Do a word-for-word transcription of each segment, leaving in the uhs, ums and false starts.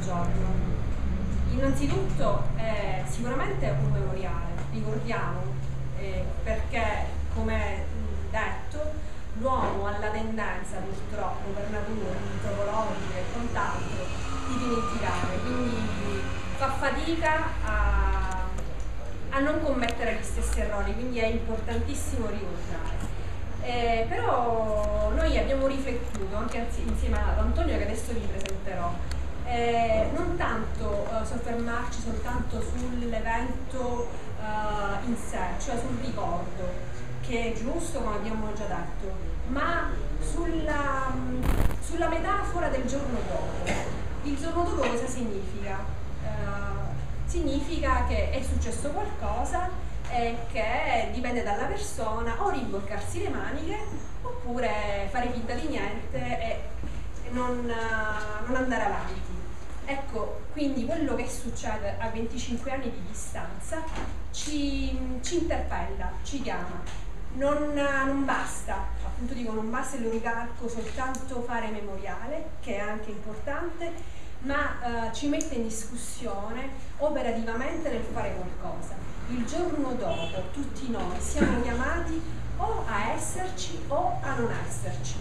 giorno. Innanzitutto è sicuramente un memoriale, ricordiamo, eh, perché come detto l'uomo ha la tendenza purtroppo per natura antropologica e quant'altro di dimenticare, quindi fa fatica a, a non commettere gli stessi errori, quindi è importantissimo ricordare. Eh, però noi abbiamo riflettuto anche insieme ad Antonio, che adesso vi presenterò, eh, non tanto eh, soffermarci soltanto sull'evento eh, in sé, cioè sul ricordo, che è giusto come abbiamo già detto, ma sulla, sulla metafora del giorno dopo. Il giorno dopo cosa significa? Eh, significa che è successo qualcosa e che dipende dalla persona o rimboccarsi le maniche oppure fare finta di niente e non, non andare avanti. Ecco, quindi quello che succede a venticinque anni di distanza ci, ci interpella, ci chiama. Non, non basta, appunto dico, non basta il ricalco soltanto fare memoriale, che è anche importante, ma eh, ci mette in discussione operativamente nel fare qualcosa. Il giorno dopo tutti noi siamo chiamati o a esserci o a non esserci.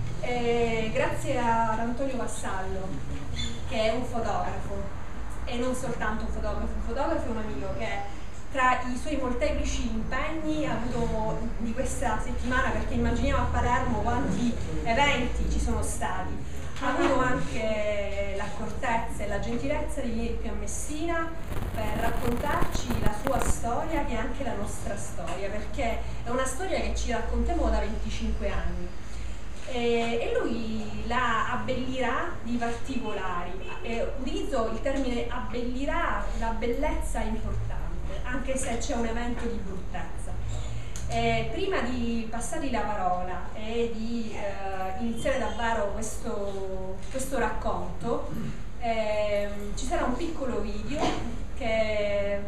E grazie ad Antonio Vassallo, che è un fotografo, e non soltanto un fotografo, un fotografo è un amico che tra i suoi molteplici impegni ha avuto di questa settimana, perché immaginiamo a Palermo quanti eventi ci sono stati, ha avuto anche l'accortezza e la gentilezza di venire qui a Messina per raccontarci la sua storia, che è anche la nostra storia, perché è una storia che ci raccontiamo da venticinque anni. E lui la abbellirà di particolari. E utilizzo il termine abbellirà, la bellezza è importante, anche se c'è un evento di bruttezza. Eh, prima di passargli la parola e di eh, iniziare davvero questo, questo racconto, eh, ci sarà un piccolo video che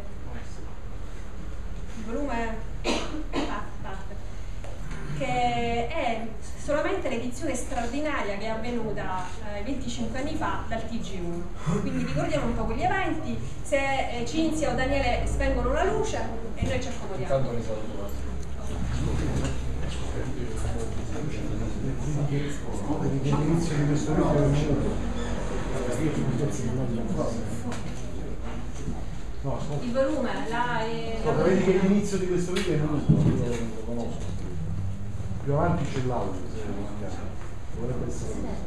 il volume ah, parte, che è solamente l'edizione straordinaria che è avvenuta eh, venticinque anni fa dal T G uno. Quindi ricordiamo un po' quegli eventi. Se eh, Cinzia o Daniele spengono la luce e noi ci accomodiamo. L'inizio di questo video è un il volume, là è... No, vedi che l'inizio di questo video è venuto, io lo conosco. Più avanti c'è l'audio, se dovrebbe essere.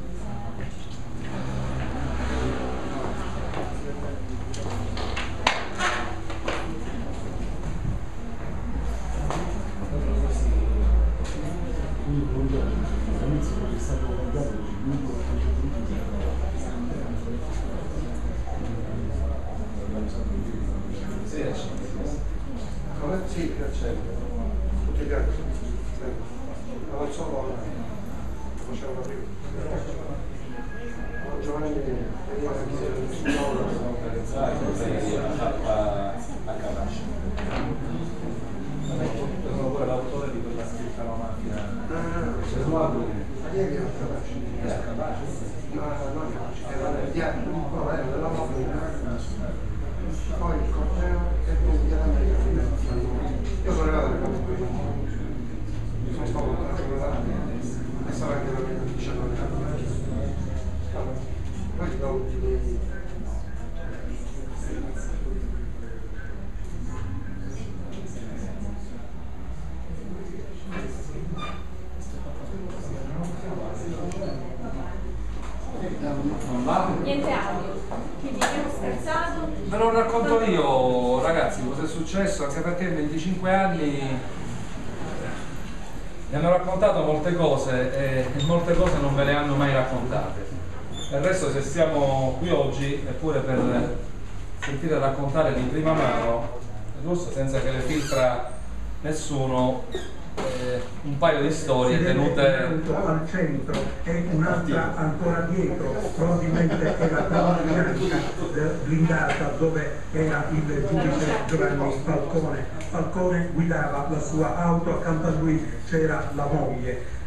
Sì, accendo. Tutti gli altri. La faccio ora. La facciamo prima. Giovanni veniva a chiedere il signore. A Capace. Sono pure l'autore di quella scritta la macchina. Se sguardo. Ma chi è che era Capace? Era Capace? No, non Capace, era nel diario. No, era nella macchina. Poi il corteo e poi il diario. Io sono arrivato alle quattro di mi sono stato con la giornata e sarà anche la mia diciannove anni. Poi ti do ultimi. Niente audio, quindi abbiamo scherzato. Ve lo racconto io, ragazzi, cosa è successo, anche perché in venticinque anni mi hanno raccontato molte cose e molte cose non ve le hanno mai raccontate. Del resto, se siamo qui oggi è pure per sentire raccontare di prima mano, giusto, senza che le filtra nessuno, eh, un paio di storie tenute al centro e un'altra ancora dietro, probabilmente era quella bianca blindata dove era il giudice Giovanni Falcone. Falcone guidava la sua auto, accanto a lui c'era la moglie.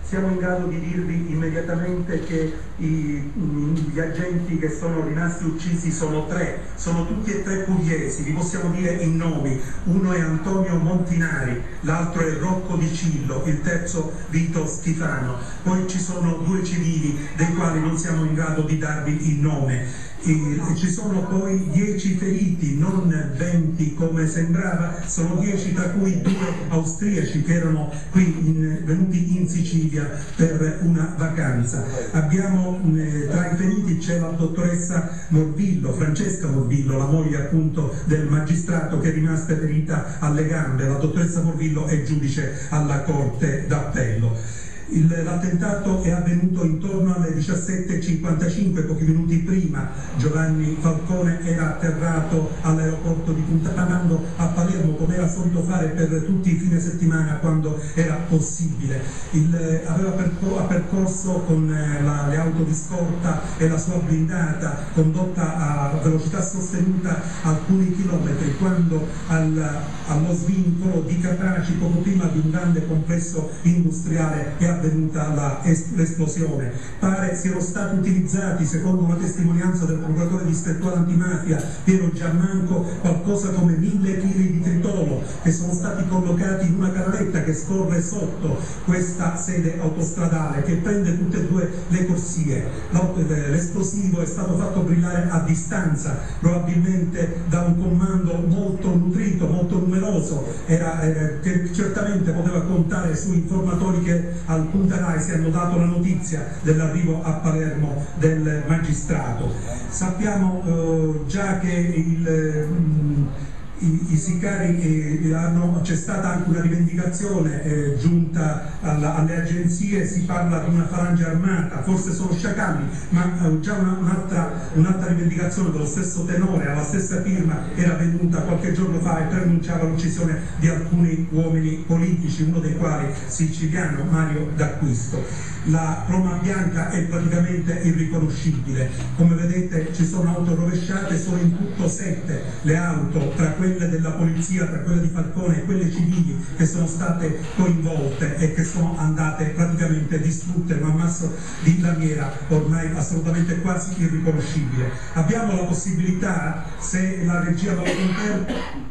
siamo in grado di dirvi immediatamente che i, gli agenti che sono rimasti uccisi sono tre, sono tutti e tre pugliesi, vi possiamo dire i nomi: uno è Antonio Montinari, l'altro è Rocco Di Cillo, il terzo Vito Schifano. Poi ci sono due civili dei quali non siamo in grado di darvi il nome. E ci sono poi dieci feriti, non venti come sembrava, sono dieci, tra cui due austriaci che erano qui in, venuti in Sicilia per una vacanza. Abbiamo eh, tra i feriti c'è la dottoressa Morvillo, Francesca Morvillo, la moglie appunto del magistrato che è rimasta ferita alle gambe. La dottoressa Morvillo è giudice alla Corte d'Appello. L'attentato è avvenuto intorno alle diciassette e cinquantacinque, pochi minuti prima. Giovanni Falcone era atterrato all'aeroporto di Punta Panando a Palermo, come era solito fare per tutti i fine settimana quando era possibile. Il, aveva percor- ha percorso con eh, la, le auto di scorta e la sua blindata, condotta a velocità sostenuta alcuni chilometri, quando al, allo svincolo di Capaci, poco prima di un grande complesso industriale, è avvenuta l'esplosione. Pare siano stati utilizzati, secondo una testimonianza del procuratore distrettuale antimafia Piero Giammanco, qualcosa come mille chili di tritolo che sono stati collocati in una canaletta che scorre sotto questa sede autostradale, che prende tutte e due le corsie. L'esplosivo è stato fatto brillare a distanza, probabilmente da un comando molto nutrito, molto numeroso, era, eh, che certamente poteva contare su informatori che al Punta Rai hanno dato la notizia dell'arrivo a Palermo del magistrato. Sappiamo eh, già che il, mh, i, i sicari eh, hanno, c'è stata anche una rivendicazione eh, giunta alla, alle agenzie, si parla di una falange armata, forse sono sciacalli, ma eh, già una, un'altra, un'altra rivendicazione dello stesso tenore, alla stessa firma, era venuta qualche giorno fa e preannunciava l'uccisione di alcuni uomini politici, uno dei quali siciliano, Mario D'Acquisto. La Roma bianca è praticamente irriconoscibile, come vedete ci sono auto rovesciate, sono in tutto sette le auto, tra quelle della polizia, tra quelle di Falcone e quelle civili, che sono state coinvolte e che sono andate praticamente distrutte, un ammasso di lamiera ormai assolutamente quasi irriconoscibile. Abbiamo la possibilità, se la regia lo conferma.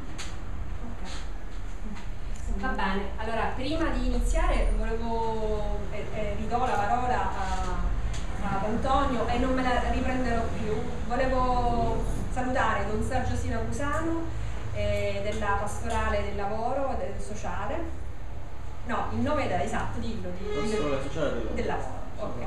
Va bene, allora prima di iniziare volevo, eh, eh, ridò la parola a, ad Antonio e non me la riprenderò più. Volevo salutare Don Sergio Siracusano eh, della Pastorale del Lavoro, del Sociale. No, il nome era esatto, dillo. dillo, dillo Pastorale Sociale del, del Lavoro. Ok.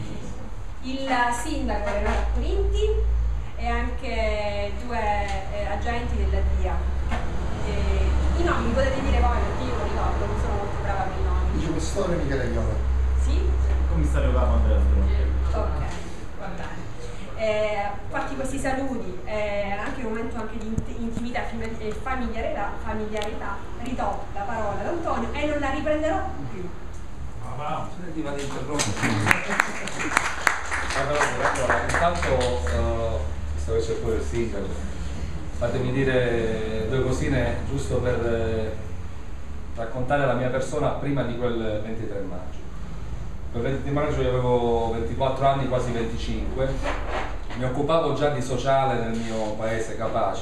Il sindaco Renato Corinti e anche due eh, agenti della D I A. Eh, I nomi li potete dire voi perché io non ricordo, non sono molto brava con i nomi. Dice quest'ora Michele Iola. Sì? commissario capo Andrea Sbrocchi. Ok, va bene. Eh, fatti questi saluti, eh, anche un momento anche di int- intimità e familiarità, familiarità, ridò la parola ad Antonio e non la riprenderò più. Ah, ma ti vado a interrompere. Allora, intanto, uh, visto che c'è pure il sindaco, fatemi dire due cosine giusto per eh, raccontare la mia persona prima di quel ventitré maggio. Quel ventitré maggio io avevo ventiquattro anni, quasi venticinque, mi occupavo già di sociale nel mio paese, Capaci.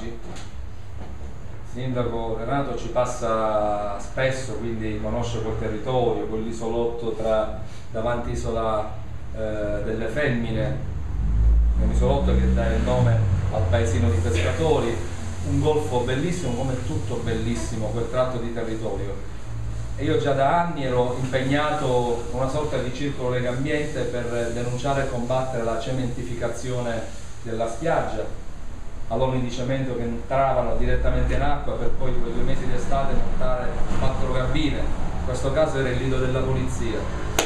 Il sindaco Renato ci passa spesso, quindi conosce quel territorio, quell'isolotto tra davanti Isola eh, delle Femmine, un isolotto che dà il nome al paesino di pescatori, un golfo bellissimo, come tutto bellissimo quel tratto di territorio. E io già da anni ero impegnato con una sorta di circolo Legambiente per denunciare e combattere la cementificazione della spiaggia, alloni di cemento che entravano direttamente in acqua per poi quei due mesi d'estate montare quattro cabine. In questo caso era il lido della polizia,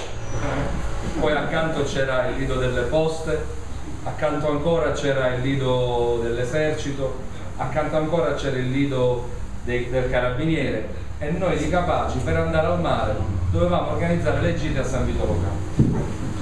poi accanto c'era il lido delle poste, accanto ancora c'era il lido dell'esercito, accanto ancora c'era il lido dei, del carabiniere, e noi di Capaci per andare al mare dovevamo organizzare le gite a San Vito Lo Campio.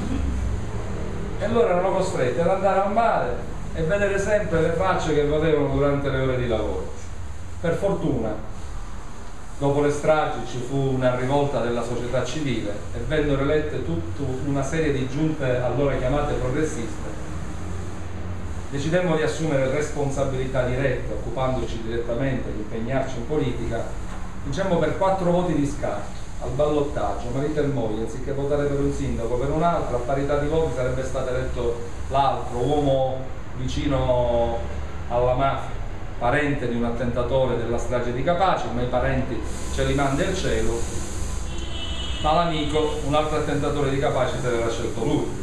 E loro erano costretti ad andare al mare e vedere sempre le facce che vedevano durante le ore di lavoro. Per fortuna Dopo le stragi ci fu una rivolta della società civile e vennero elette tutta una serie di giunte allora chiamate progressiste. Decidemmo di assumere responsabilità dirette, occupandoci direttamente di impegnarci in politica, diciamo per quattro voti di scarto, al ballottaggio, marito e moglie, anziché votare per un sindaco per un altro, a parità di voti sarebbe stato eletto l'altro, uomo vicino alla mafia, parente di un attentatore della strage di Capaci, ma i parenti ce li manda il cielo, ma l'amico, un altro attentatore di Capaci, se l'era scelto lui.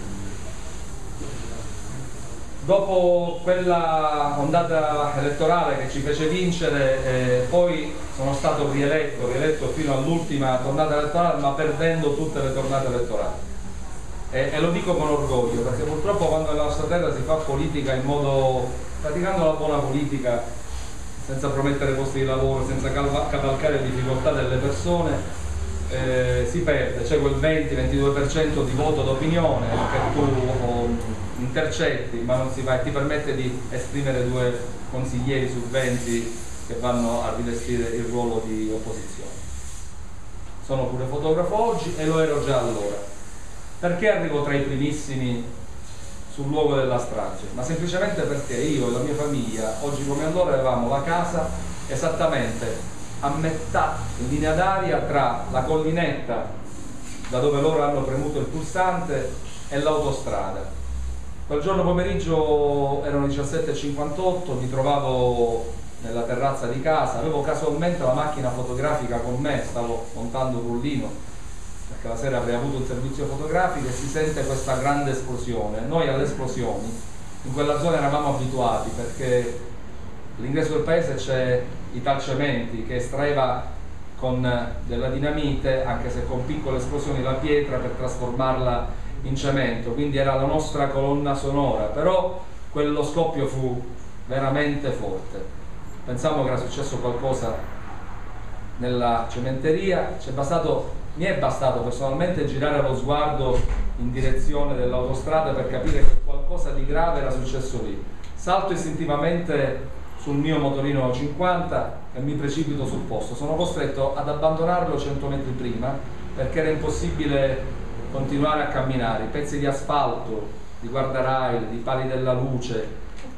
Dopo quella ondata elettorale che ci fece vincere, eh, poi sono stato rieletto, rieletto fino all'ultima tornata elettorale, ma perdendo tutte le tornate elettorali. E, e lo dico con orgoglio, perché purtroppo quando nella nostra terra si fa politica in modo, praticando la buona politica, senza promettere posti di lavoro, senza cavalcare le difficoltà delle persone, eh, si perde. C'è quel venti ventidue per cento di voto d'opinione che tu oh, intercetti, ma non si va, e ti permette di esprimere due consiglieri su venti che vanno a rivestire il ruolo di opposizione. Sono pure fotografo oggi e lo ero già allora. Perché arrivo tra i primissimi sul luogo della strage? Ma semplicemente perché io e la mia famiglia, oggi come allora, avevamo la casa esattamente a metà, in linea d'aria, tra la collinetta da dove loro hanno premuto il pulsante e l'autostrada. Quel giorno pomeriggio erano diciassette e cinquantotto, mi trovavo nella terrazza di casa, avevo casualmente la macchina fotografica con me, stavo montando un rullino perché la sera avrei avuto un servizio fotografico, e si sente questa grande esplosione. Noi alle esplosioni in quella zona eravamo abituati, perché all'ingresso del paese c'è Italcementi che estraeva con della dinamite, anche se con piccole esplosioni, la pietra per trasformarla in cemento, quindi era la nostra colonna sonora. Però quello scoppio fu veramente forte. Pensavo che era successo qualcosa nella cementeria. C'è bastato, mi è bastato personalmente girare lo sguardo in direzione dell'autostrada per capire che qualcosa di grave era successo lì. Salto istintivamente sul mio motorino cinquanta e mi precipito sul posto. Sono costretto ad abbandonarlo cento metri prima perché era impossibile continuare a camminare. I pezzi di asfalto, di guardrail, di pali della luce,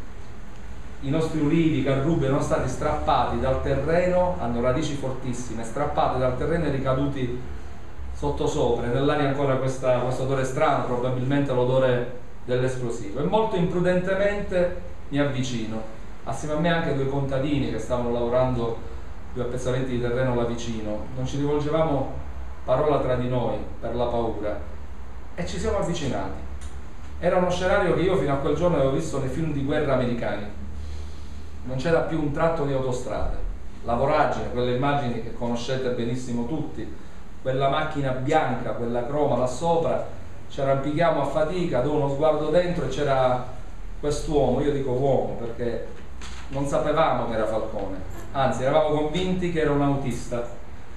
i nostri ulivi, carrubi erano stati strappati dal terreno, hanno radici fortissime, strappati dal terreno e ricaduti sottosopra. Nell'aria ancora questo odore strano, probabilmente l'odore dell'esplosivo. E molto imprudentemente mi avvicino. Assieme a me anche due contadini che stavano lavorando due appezzamenti di terreno là vicino. Non ci rivolgevamo parola tra di noi per la paura e ci siamo avvicinati. Era uno scenario che io fino a quel giorno avevo visto nei film di guerra americani. Non c'era più un tratto di autostrade, la voragine, quelle immagini che conoscete benissimo tutti, quella macchina bianca, quella croma là sopra, ci arrampichiamo a fatica, do uno sguardo dentro e c'era quest'uomo. Io dico uomo perché non sapevamo che era Falcone, anzi eravamo convinti che era un autista.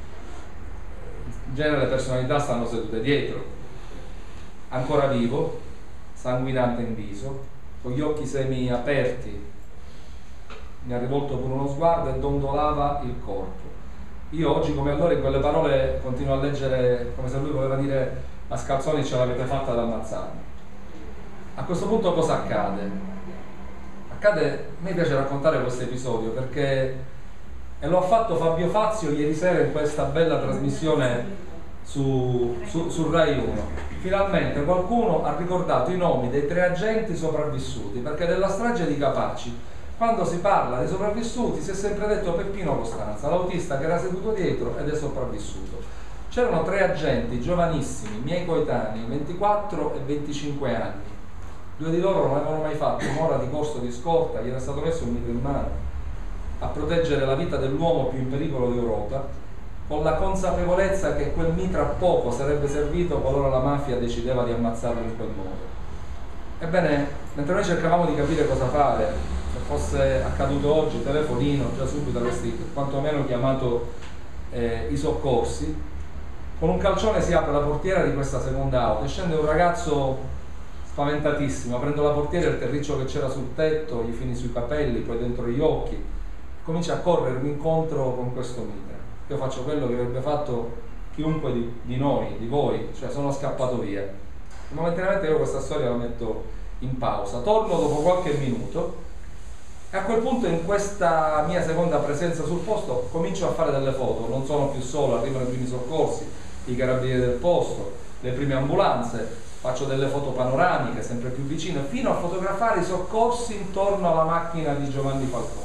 In genere le personalità stanno sedute dietro. Ancora vivo, sanguinante in viso, con gli occhi semi aperti, mi ha rivolto pure uno sguardo e dondolava il corpo. Io oggi come allora in quelle parole continuo a leggere come se lui voleva dire a Scalzoni: ce l'avete fatta ad ammazzarmi. A questo punto cosa accade? Accade, a me piace raccontare questo episodio perché, e lo ha fatto Fabio Fazio ieri sera in questa bella trasmissione su, su, su Rai uno. Finalmente qualcuno ha ricordato i nomi dei tre agenti sopravvissuti, perché della strage di Capaci, quando si parla dei sopravvissuti, si è sempre detto Peppino Costanza, l'autista che era seduto dietro ed è sopravvissuto. C'erano tre agenti giovanissimi, miei coetanei, ventiquattro e venticinque anni. Due di loro non avevano mai fatto un'ora di corso di scorta, gli era stato messo un mitra in mano a proteggere la vita dell'uomo più in pericolo d'Europa, con la consapevolezza che quel mitra poco sarebbe servito qualora la mafia decideva di ammazzarlo in quel modo. Ebbene, mentre noi cercavamo di capire cosa fare, se fosse accaduto oggi, telefonino, già subito avresti quantomeno chiamato eh, i soccorsi, con un calcione si apre la portiera di questa seconda auto e scende un ragazzo spaventatissimo, prendo la portiera, il terriccio che c'era sul tetto, gli fini sui capelli, poi dentro gli occhi, comincia a corrermi incontro con questo mitra io faccio quello che avrebbe fatto chiunque di, di noi, di voi, cioè sono scappato via. Momentaneamente io questa storia la metto in pausa, torno dopo qualche minuto e a quel punto, in questa mia seconda presenza sul posto, comincio a fare delle foto. Non sono più solo, arrivano i primi soccorsi, i carabinieri del posto, le prime ambulanze, faccio delle foto panoramiche sempre più vicine, fino a fotografare i soccorsi intorno alla macchina di Giovanni Falcone.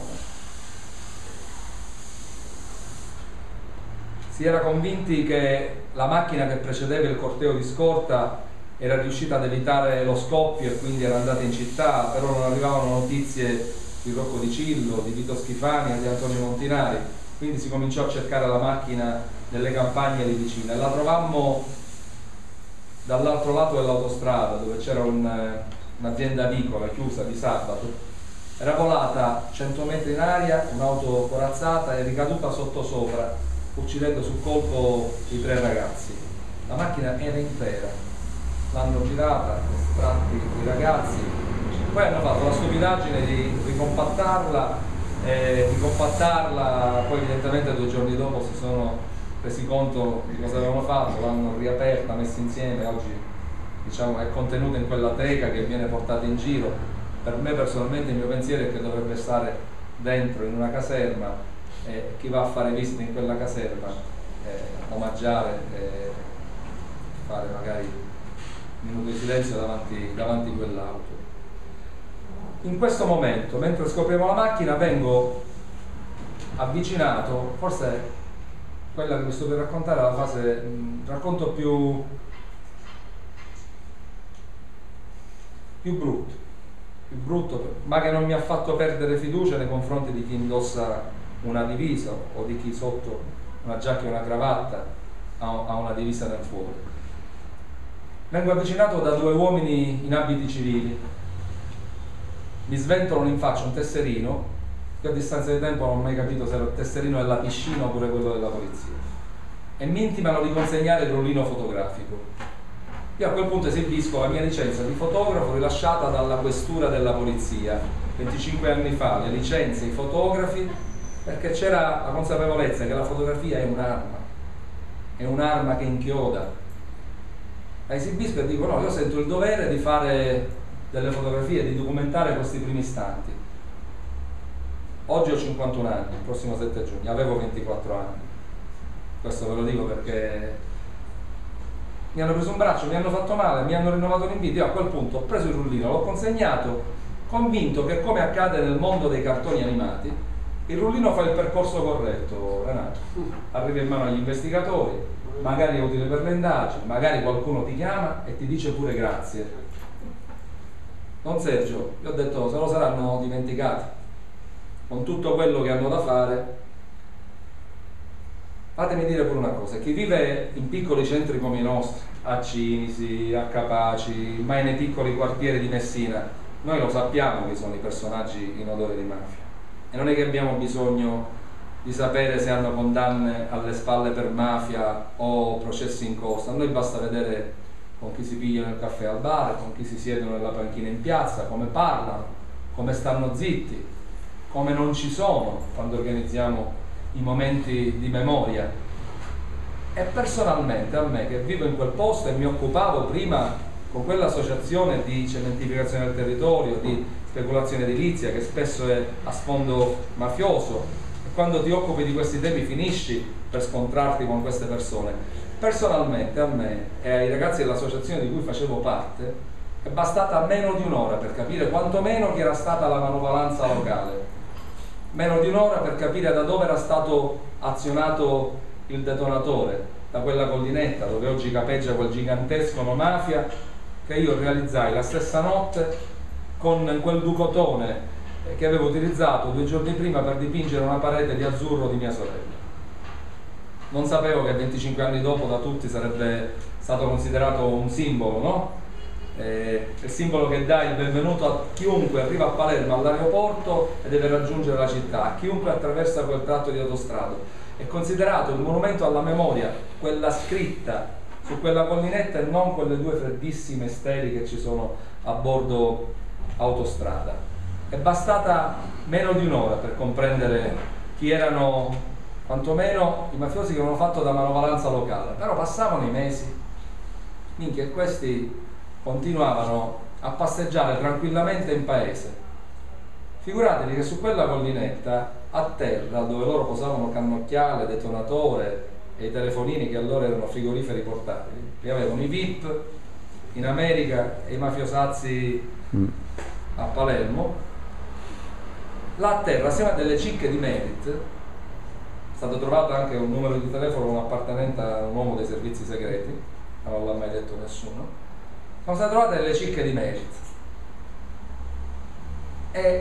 Si era convinti che la macchina che precedeva il corteo di scorta era riuscita ad evitare lo scoppio e quindi era andata in città, però non arrivavano notizie di Rocco Di Cillo, di Vito Schifani e di Antonio Montinari, quindi si cominciò a cercare la macchina nelle campagne lì vicine e la trovammo dall'altro lato dell'autostrada, dove c'era un, un'azienda avicola chiusa di sabato. Era volata cento metri in aria un'auto corazzata e ricaduta sottosopra, uccidendo sul colpo i tre ragazzi. La macchina era intera, l'hanno girata, estratti i ragazzi, poi hanno fatto la stupidaggine di ricompattarla, e ricompattarla, poi evidentemente due giorni dopo si sono resi conto di cosa avevano fatto, l'hanno riaperta, messa insieme, oggi diciamo è contenuta in quella teca che viene portata in giro. Per me personalmente il mio pensiero è che dovrebbe stare dentro in una caserma e chi va a fare visite in quella caserma eh, omaggiare e fare magari un minuto di silenzio davanti, davanti a quell'auto. In questo momento, mentre scopriamo la macchina, vengo avvicinato, forse quella che vi sto per raccontare è la fase, mh, racconto più, più brutto, più brutto, ma che non mi ha fatto perdere fiducia nei confronti di chi indossa una divisa o di chi sotto una giacca e una cravatta ha, ha una divisa nel fuori. Vengo avvicinato da due uomini in abiti civili. Mi sventolano in faccia un tesserino che a distanza di tempo non ho mai capito se era il tesserino della piscina oppure quello della polizia, e mi intimano di consegnare il rullino fotografico. Io a quel punto esibisco la mia licenza di fotografo rilasciata dalla questura della polizia venticinque anni fa, le licenze ai fotografi, perché c'era la consapevolezza che la fotografia è un'arma, è un'arma che inchioda. La esibisco e dico no, io sento il dovere di fare delle fotografie, di documentare questi primi istanti. Oggi ho cinquantuno anni, il prossimo sette giugno, avevo ventiquattro anni. Questo ve lo dico perché mi hanno preso un braccio, mi hanno fatto male, mi hanno rinnovato l'invito. Io a quel punto ho preso il rullino, l'ho consegnato, convinto che, come accade nel mondo dei cartoni animati, il rullino fa il percorso corretto, Renato. Arriva in mano agli investigatori, magari è utile per le indagini, magari qualcuno ti chiama e ti dice pure grazie. Non Sergio, io ho detto se lo saranno dimenticati, con tutto quello che hanno da fare. Fatemi dire pure una cosa, chi vive in piccoli centri come i nostri, a Cinisi, a Capaci, ma nei piccoli quartieri di Messina, noi lo sappiamo chi sono i personaggi in odore di mafia, e non è che abbiamo bisogno di sapere se hanno condanne alle spalle per mafia o processi in corso. A noi basta vedere con chi si pigliano il caffè al bar, con chi si siedono nella panchina in piazza, come parlano, come stanno zitti, come non ci sono quando organizziamo i momenti di memoria. E personalmente a me, che vivo in quel posto e mi occupavo prima con quell'associazione di cementificazione del territorio, di speculazione edilizia che spesso è a sfondo mafioso, e quando ti occupi di questi temi finisci per scontrarti con queste persone. Personalmente a me e ai ragazzi dell'associazione di cui facevo parte è bastata meno di un'ora per capire quantomeno chi era stata la manovalanza locale, meno di un'ora per capire da dove era stato azionato il detonatore, da quella collinetta dove oggi capeggia quel gigantesco no mafia che io realizzai la stessa notte con quel ducotone che avevo utilizzato due giorni prima per dipingere una parete di azzurro di mia sorella. Non sapevo che venticinque anni dopo da tutti sarebbe stato considerato un simbolo, no? Eh, il simbolo che dà il benvenuto a chiunque arriva a Palermo all'aeroporto e deve raggiungere la città, a chiunque attraversa quel tratto di autostrada. È considerato il monumento alla memoria, quella scritta su quella collinetta, e non quelle due freddissime steli che ci sono a bordo autostrada. È bastata meno di un'ora per comprendere chi erano quantomeno i mafiosi che avevano fatto da manovalanza locale, però passavano i mesi, minchia, e questi continuavano a passeggiare tranquillamente in paese. Figuratevi che su quella collinetta, a terra, dove loro posavano cannocchiale, detonatore e i telefonini che allora erano frigoriferi portatili, che avevano i V I P in America e i mafiosazzi a Palermo, là a terra, assieme a delle cicche di Merit, è stato trovato anche un numero di telefono appartenente a un uomo dei servizi segreti, ma non l'ha mai detto nessuno. Sono state trovate delle cicche di Merit e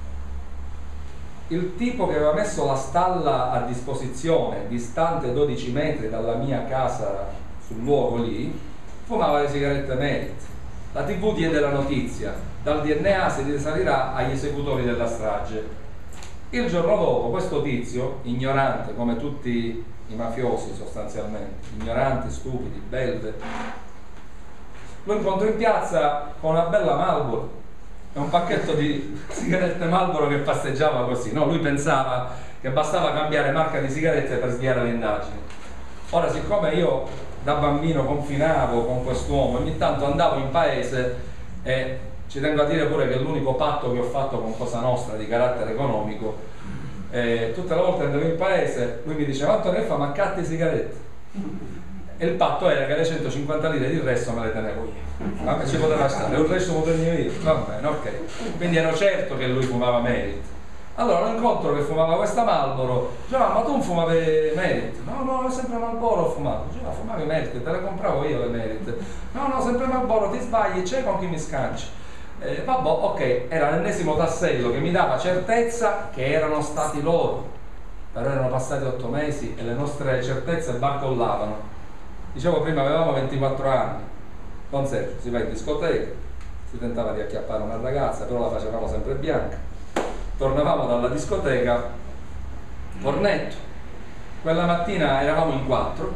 il tipo che aveva messo la stalla a disposizione distante dodici metri dalla mia casa sul luogo lì fumava le sigarette Merit. La tivù diede la notizia, dal D N A si risalirà agli esecutori della strage. Il giorno dopo questo tizio, ignorante come tutti i mafiosi sostanzialmente, ignoranti, stupidi, belve, lo incontro in piazza con una bella Marlboro e un pacchetto di sigarette Marlboro che passeggiava così. No, lui pensava che bastava cambiare marca di sigarette per sviare le indagini. Ora, siccome io da bambino confinavo con quest'uomo, ogni tanto andavo in paese, e ci tengo a dire pure che l'unico patto che ho fatto con Cosa Nostra di carattere economico, eh, tutte le volte che andavo in paese lui mi diceva: Antonio, che fa, ma catti sigarette? E il patto era che le centocinquanta lire di resto me le tenevo io, ma che ci poteva stare, il resto lo tenevo io, va bene, ok. Quindi ero certo che lui fumava Merit. Allora lo incontro che fumava questa Marlboro, diceva: ma tu non fumavi Merit? No, no, io sempre Marlboro ho fumato. Diceva: fumavi Merit, te le compravo io le Merit. No, no, sempre Marlboro, ti sbagli, c'è con chi mi scanci. Eh, vabbè, ok, era l'ennesimo tassello che mi dava certezza che erano stati loro, però erano passati otto mesi e le nostre certezze barcollavano. Dicevo prima, avevamo ventiquattro anni, con Sergio si va in discoteca, si tentava di acchiappare una ragazza, però la facevamo sempre bianca. Tornavamo dalla discoteca, cornetto. Quella mattina eravamo in quattro,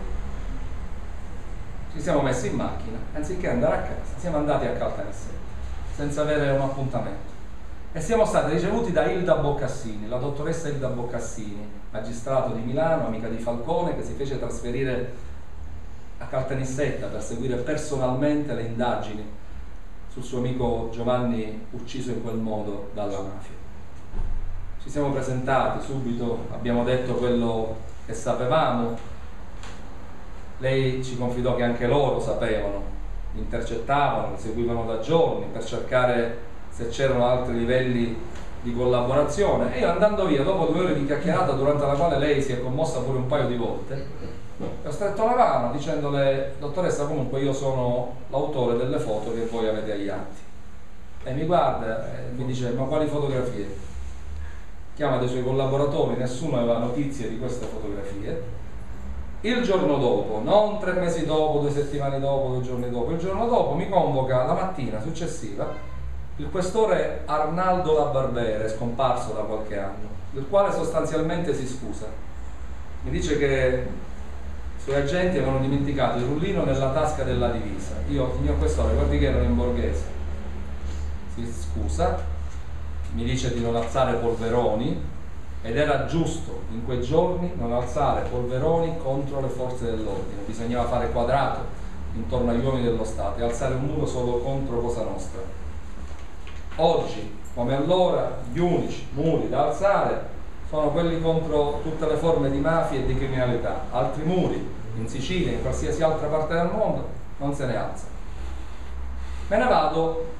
ci siamo messi in macchina, anziché andare a casa siamo andati a Caltanissetta senza avere un appuntamento e siamo stati ricevuti da Ilda Boccassini, la dottoressa Ilda Boccassini, magistrato di Milano, amica di Falcone, che si fece trasferire a Caltanissetta per seguire personalmente le indagini sul suo amico Giovanni, ucciso in quel modo dalla mafia. Ci siamo presentati subito, abbiamo detto quello che sapevamo. Lei ci confidò che anche loro sapevano, intercettavano, seguivano da giorni per cercare se c'erano altri livelli di collaborazione, e io, andando via dopo due ore di chiacchierata durante la quale lei si è commossa pure un paio di volte, ho stretto la mano dicendole: dottoressa, comunque io sono l'autore delle foto che voi avete agli atti. E mi guarda e mi dice: ma quali fotografie? Chiama dei suoi collaboratori, nessuno aveva notizie di queste fotografie. Il giorno dopo, non tre mesi dopo, due settimane dopo, due giorni dopo, il giorno dopo mi convoca la mattina successiva il questore Arnaldo Labarbere, scomparso da qualche anno, il quale sostanzialmente si scusa. Mi dice che i suoi agenti avevano dimenticato il rullino nella tasca della divisa. Io, signor questore, guardi che erano in borghese. Si scusa, mi dice di non alzare polveroni, ed era giusto in quei giorni non alzare polveroni contro le forze dell'ordine. Bisognava fare quadrato intorno agli uomini dello Stato e alzare un muro solo contro Cosa Nostra. Oggi, come allora, gli unici muri da alzare sono quelli contro tutte le forme di mafia e di criminalità. Altri muri, in Sicilia, in qualsiasi altra parte del mondo, non se ne alza. Me ne vado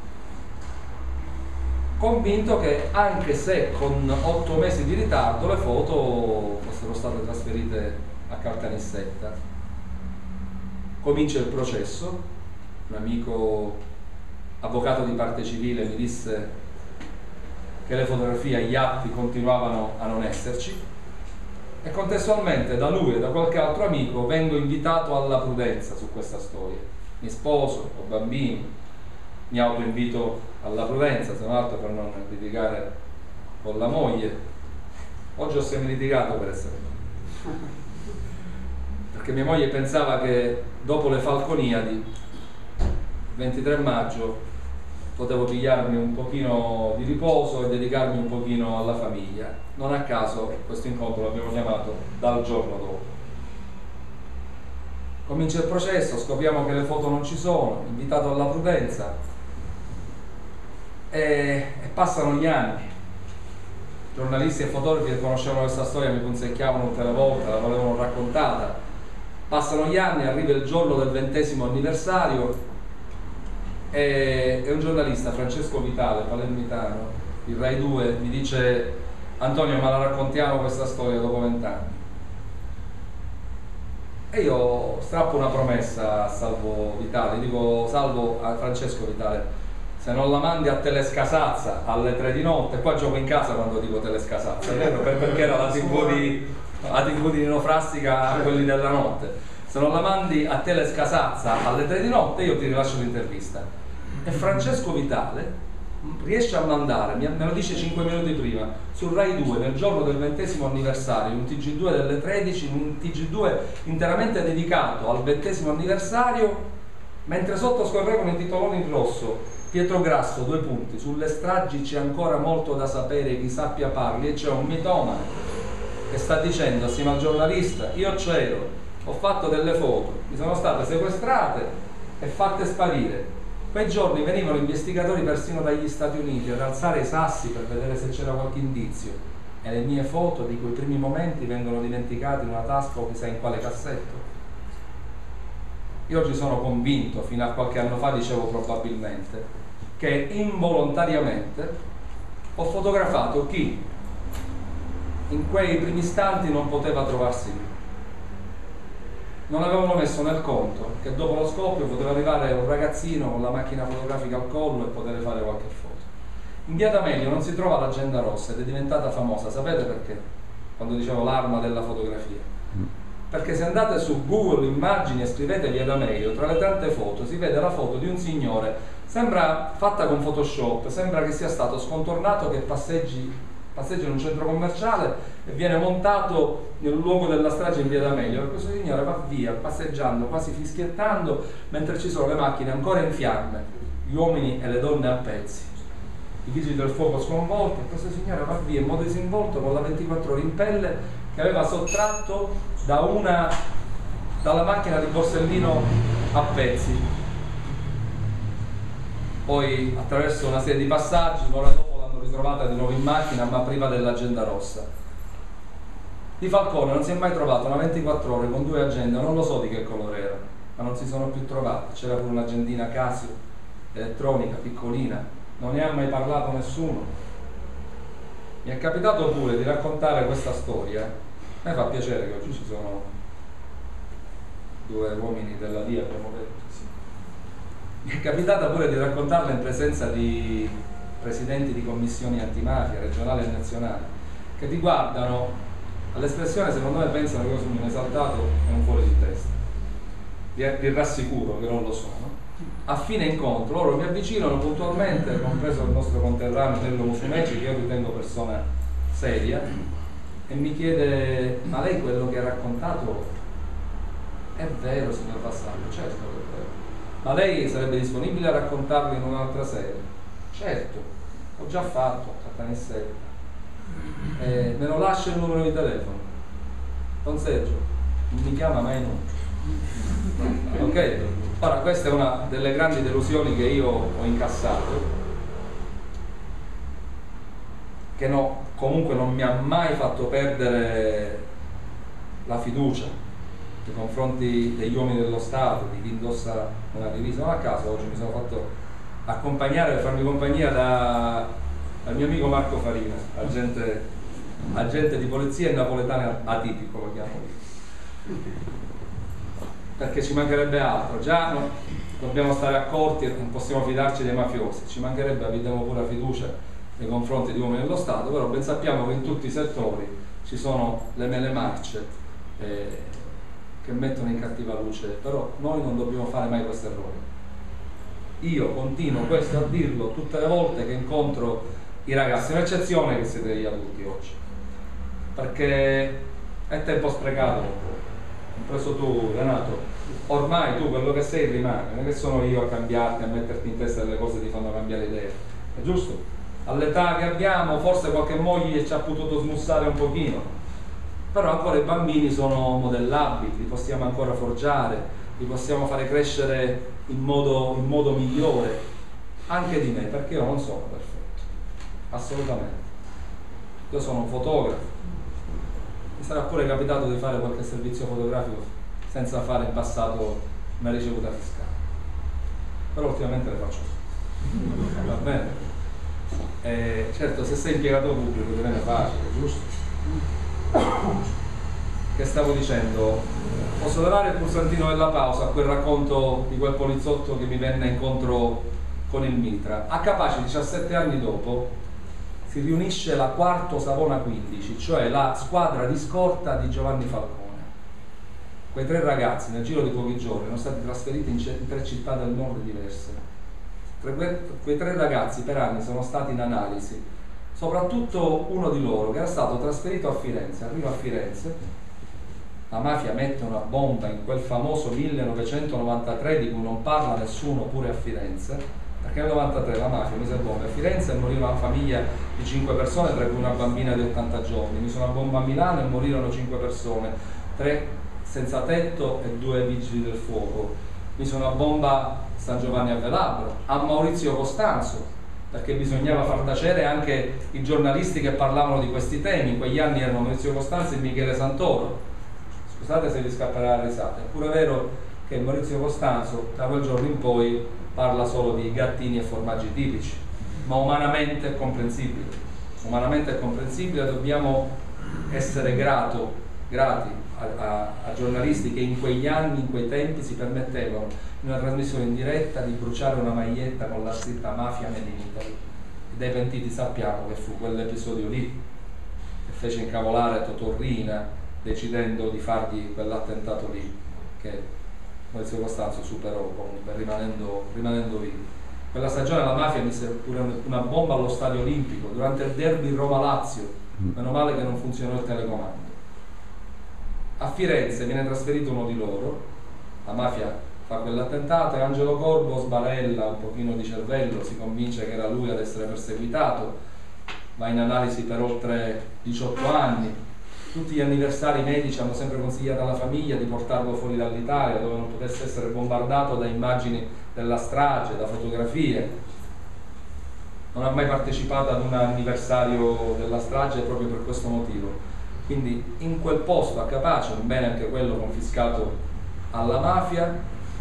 convinto che, anche se con otto mesi di ritardo, le foto fossero state trasferite a Caltanissetta. Comincia il processo. Un amico avvocato di parte civile mi disse che le fotografie, gli atti continuavano a non esserci, e contestualmente da lui e da qualche altro amico vengo invitato alla prudenza su questa storia. Mi sposo, ho bambini, mi autoinvito alla prudenza, se non altro per non litigare con la moglie. Oggi ho semi litigato, per essere perché mia moglie pensava che dopo le Falconiadi, il ventitré maggio, potevo pigliarmi un pochino di riposo e dedicarmi un pochino alla famiglia. Non a caso questo incontro l'abbiamo chiamato dal giorno dopo. Comincia il processo, scopriamo che le foto non ci sono, invitato alla prudenza e, e passano gli anni. Giornalisti e fotografi che conoscevano questa storia mi punzecchiavano tutte le volte, la volevano raccontata. Passano gli anni, arriva il giorno del ventesimo anniversario e, e un giornalista, Francesco Vitale, palermitano, il Rai due, mi dice: Antonio, ma la raccontiamo questa storia dopo vent'anni? E io strappo una promessa a Salvo Vitale, dico: Salvo, a Francesco Vitale, se non la mandi a Telescasazza alle tre di notte, qua gioco in casa quando dico Telescasazza, vero? Perché era la tivù di, la tivù di Nino Frassica a quelli della notte. Se non la mandi a Telescasazza alle tre di notte io ti rilascio l'intervista. E Francesco Vitale riesce a mandare, me lo dice cinque minuti prima, sul Rai due nel giorno del ventesimo anniversario, un T G due delle tredici, un T G due interamente dedicato al ventesimo anniversario, mentre sotto scorrevano i titoloni in rosso: Pietro Grasso, due punti, sulle stragi c'è ancora molto da sapere, chi sappia parli, e c'è un mitomane che sta dicendo assieme al giornalista: io c'ero, ho fatto delle foto, mi sono state sequestrate e fatte sparire. Quei giorni venivano investigatori persino dagli Stati Uniti ad alzare i sassi per vedere se c'era qualche indizio, e le mie foto di quei primi momenti vengono dimenticate in una tasca o chissà in quale cassetto. Io oggi sono convinto, fino a qualche anno fa dicevo probabilmente, che involontariamente ho fotografato chi in quei primi istanti non poteva trovarsi lì. Non avevano messo nel conto che dopo lo scoppio poteva arrivare un ragazzino con la macchina fotografica al collo e poter fare qualche foto. In via D'Amelio non si trova l'agenda rossa ed è diventata famosa, sapete perché? Quando dicevo l'arma della fotografia. Perché se andate su Google Immagini e scrivete via D'Amelio, tra le tante foto si vede la foto di un signore, sembra fatta con Photoshop, sembra che sia stato scontornato, che passeggi passeggia in un centro commerciale e viene montato nel luogo della strage in via D'Amelio, e questo signore va via passeggiando, quasi fischiettando, mentre ci sono le macchine ancora in fiamme, gli uomini e le donne a pezzi, i vigili del fuoco sconvolti, e questo signore va via in modo disinvolto con la ventiquattro ore in pelle che aveva sottratto da una dalla macchina di Borsellino a pezzi. Poi attraverso una serie di passaggi un'ora dopo ritrovata di nuovo in macchina, ma priva dell'agenda rossa. Di Falcone non si è mai trovato una ventiquattro ore con due agende, non lo so di che colore era, ma non si sono più trovate. C'era pure un'agendina Casio elettronica piccolina, non ne ha mai parlato nessuno. Mi è capitato pure di raccontare questa storia, a me fa piacere che oggi ci sono due uomini della via, abbiamo detto, sì. Mi è capitato pure di raccontarla in presenza di presidenti di commissioni antimafia regionali e nazionali, che ti guardano all'espressione, secondo me pensano che io sono un esaltato e un fuori di testa. Vi, vi rassicuro che non lo sono. A fine incontro loro mi avvicinano puntualmente, compreso il nostro conterraneo Nello Musumeci, che io ritengo persona seria, e mi chiede: ma lei quello che ha raccontato è vero, signor Vassallo? Certo che è vero. Ma lei sarebbe disponibile a raccontarlo in un'altra sede? Certo, ho già fatto a Catanissetta. Eh, me lo lascia il numero di telefono. Don Sergio, non mi chiama mai no. Ok? Ora, questa è una delle grandi delusioni che io ho incassato, che no, comunque non mi ha mai fatto perdere la fiducia nei confronti degli uomini dello Stato, di chi indossa una divisa. Non a caso oggi mi sono fatto accompagnare e farmi compagnia da, dal mio amico Marco Farina, agente, agente di polizia e napoletano atipico, lo chiamo io, perché ci mancherebbe altro. Già no, dobbiamo stare accorti e non possiamo fidarci dei mafiosi, ci mancherebbe, abbiamo pure fiducia nei confronti di uomini dello Stato, però ben sappiamo che in tutti i settori ci sono le mele marce eh, che mettono in cattiva luce, però noi non dobbiamo fare mai questo errore. Io continuo questo a dirlo tutte le volte che incontro i ragazzi, un'eccezione che siete gli adulti oggi, perché è tempo sprecato. compreso tu Renato, ormai tu quello che sei rimane, non è che sono io a cambiarti, a metterti in testa delle cose che ti fanno cambiare idea, è giusto? All'età che abbiamo forse qualche moglie ci ha potuto smussare un pochino, però ancora i bambini sono modellabili, li possiamo ancora forgiare, li possiamo fare crescere in modo, in modo migliore anche di me, perché io non sono perfetto, assolutamente. Io sono un fotografo, mi sarà pure capitato di fare qualche servizio fotografico senza fare in passato una ricevuta fiscale, però ultimamente le faccio, va bene? Eh, certo, se sei impiegato pubblico ti viene facile, giusto? Che stavo dicendo? Posso levare il pulsantino della pausa a quel racconto di quel poliziotto che mi venne incontro con il mitra. A Capaci, diciassette anni dopo, si riunisce la quarto Savona quindici, cioè la squadra di scorta di Giovanni Falcone. Quei tre ragazzi nel giro di pochi giorni sono stati trasferiti in, in tre città del nord diverse. Quei tre ragazzi per anni sono stati in analisi, soprattutto uno di loro che era stato trasferito a Firenze. Arriva a Firenze, la mafia mette una bomba in quel famoso millenovecentonovantatré di cui non parla nessuno pure a Firenze, perché nel novantatré la mafia mise bomba a Firenze e moriva una famiglia di cinque persone, tra cui una bambina di ottanta giorni. Mise una bomba a Milano e morirono cinque persone, tre senza tetto e due vigili del fuoco. Mise una bomba a San Giovanni a Velabro, a Maurizio Costanzo, perché bisognava far tacere anche i giornalisti che parlavano di questi temi. In quegli anni erano Maurizio Costanzo e Michele Santoro. Scusate se vi scapperà la risata, è pure vero che Maurizio Costanzo da quel giorno in poi parla solo di gattini e formaggi tipici, ma umanamente è comprensibile. Umanamente è comprensibile, dobbiamo essere grato, grati a, a, a giornalisti che in quegli anni, in quei tempi, si permettevano in una trasmissione in diretta di bruciare una maglietta con la scritta Mafia Made in Italy. E dai pentiti sappiamo che fu quell'episodio lì che fece incavolare Totò Riina, decidendo di fargli quell'attentato lì, che Maurizio Costanzo superò comunque rimanendo, rimanendo vivo. Quella stagione la mafia mise pure una bomba allo Stadio Olimpico durante il derby Roma-Lazio, meno male che non funzionò il telecomando. A Firenze viene trasferito uno di loro, la mafia fa quell'attentato e Angelo Corbo sbarella un pochino di cervello, si convince che era lui ad essere perseguitato, va in analisi per oltre diciotto anni. Tutti gli anniversari medici hanno sempre consigliato alla famiglia di portarlo fuori dall'Italia, dove non potesse essere bombardato da immagini della strage, da fotografie. Non ha mai partecipato ad un anniversario della strage proprio per questo motivo. Quindi in quel posto a Capaci, un bene anche quello confiscato alla mafia,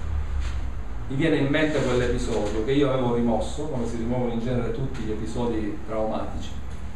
mi viene in mente quell'episodio che io avevo rimosso, come si rimuovono in genere tutti gli episodi traumatici.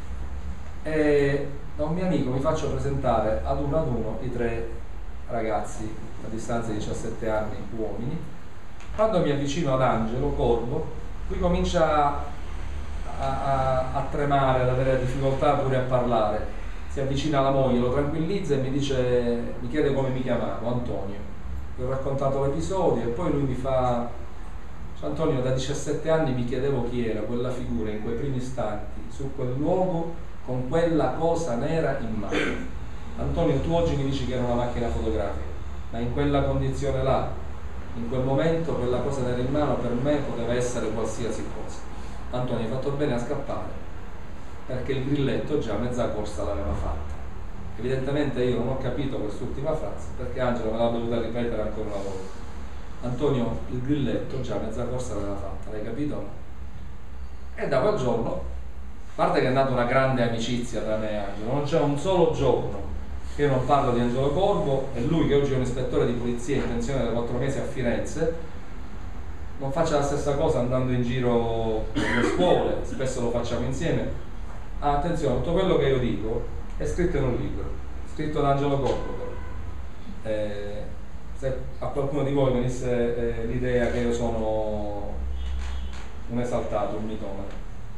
E da un mio amico mi faccio presentare ad uno ad uno i tre ragazzi a distanza di diciassette anni, uomini. Quando mi avvicino ad Angelo Corbo, lui comincia a, a, a tremare, ad avere difficoltà pure a parlare. Si avvicina alla moglie, lo tranquillizza e mi dice, mi chiede come mi chiamavo, Antonio. Gli ho raccontato l'episodio e poi lui mi fa: Antonio, da diciassette anni mi chiedevo chi era quella figura in quei primi istanti, su quel luogo, con quella cosa nera in mano. Antonio, tu oggi mi dici che era una macchina fotografica, ma in quella condizione là, in quel momento, quella cosa nera in mano per me poteva essere qualsiasi cosa. Antonio, hai fatto bene a scappare, perché il grilletto già mezza corsa l'aveva fatta. Evidentemente io non ho capito quest'ultima frase, perché Angelo me l'ha dovuta ripetere ancora una volta. Antonio, il grilletto già mezza corsa l'aveva fatta, l'hai capito? E da quel giorno, a parte che è nata una grande amicizia tra me e Angelo, non c'è un solo giorno che io non parlo di Angelo Corbo, e lui che oggi è un ispettore di polizia in pensione da quattro mesi a Firenze non faccia la stessa cosa andando in giro nelle scuole, spesso lo facciamo insieme. Ah, attenzione, tutto quello che io dico è scritto in un libro, scritto da Angelo Corbo. Eh, se a qualcuno di voi venisse eh, l'idea che io sono un esaltato, un mitomane.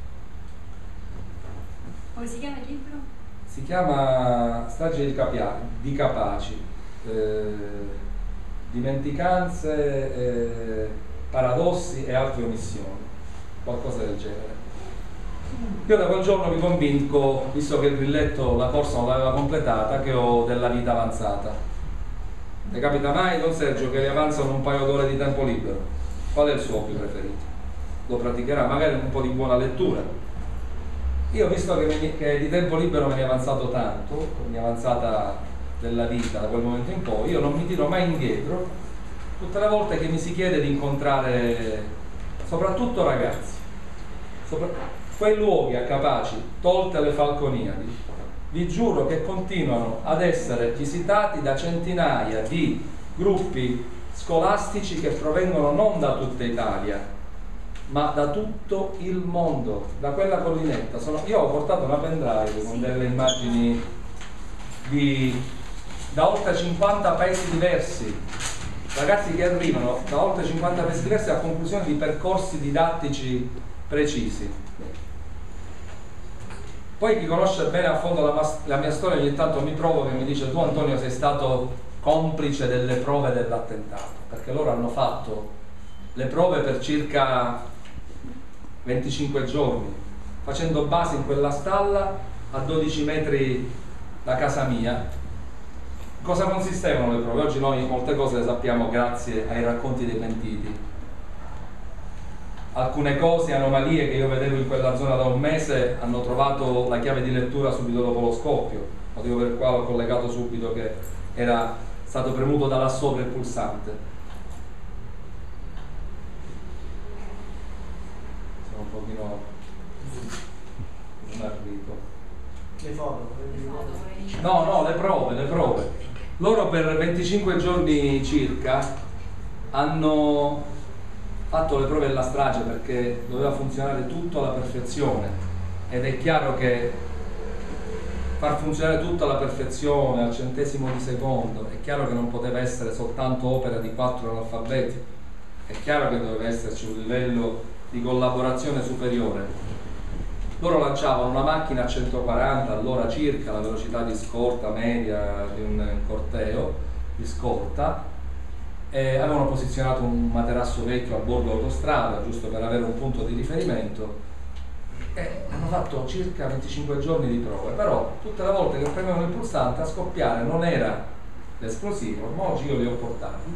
Come si chiama il libro? Si chiama Strage di, Capia, di Capaci, eh, dimenticanze, eh, paradossi e altre omissioni, qualcosa del genere. Io da quel giorno mi convinco, visto che il grilletto la corsa non l'aveva completata, che ho della vita avanzata. Ne capita mai, don Sergio, che gli avanzano un paio d'ore di tempo libero? Qual è il suo hobby preferito? Lo praticherà, magari un po' di buona lettura. Io ho visto che, mi, che di tempo libero me ne è avanzato tanto, mi è avanzata della vita da quel momento in poi, io non mi tiro mai indietro tutte le volte che mi si chiede di incontrare soprattutto ragazzi, sopra, quei luoghi a Capaci, tolte le Falconiadi, vi giuro che continuano ad essere visitati da centinaia di gruppi scolastici che provengono non da tutta Italia, ma da tutto il mondo, da quella collinetta. Sono, io ho portato una pendrive con delle immagini di, da oltre cinquanta paesi diversi, ragazzi che arrivano da oltre cinquanta paesi diversi a conclusione di percorsi didattici precisi. Poi chi conosce bene a fondo la, la mia storia ogni tanto mi provoca e mi dice: tu Antonio sei stato complice delle prove dell'attentato, perché loro hanno fatto le prove per circa venticinque giorni, facendo base in quella stalla a dodici metri da casa mia. Cosa consistevano le prove? Oggi noi molte cose le sappiamo grazie ai racconti dei pentiti. Alcune cose, anomalie che io vedevo in quella zona da un mese hanno trovato la chiave di lettura subito dopo lo scoppio, motivo per il quale ho collegato subito che era stato premuto da là sopra il pulsante. Sono un pochino smarrito. Le foto? No, no, le prove, le prove. Loro per venticinque giorni circa hanno fatto le prove della strage perché doveva funzionare tutto alla perfezione, ed è chiaro che far funzionare tutto alla perfezione al centesimo di secondo è chiaro che non poteva essere soltanto opera di quattro analfabeti, è chiaro che doveva esserci un livello di collaborazione superiore. Loro lanciavano una macchina a centoquaranta all'ora circa, la velocità di scorta media di un corteo di scorta. E avevano posizionato un materasso vecchio a bordo autostrada giusto per avere un punto di riferimento e hanno fatto circa venticinque giorni di prove, però tutte le volte che premevano il pulsante a scoppiare non era l'esplosivo, ma oggi io li ho portati,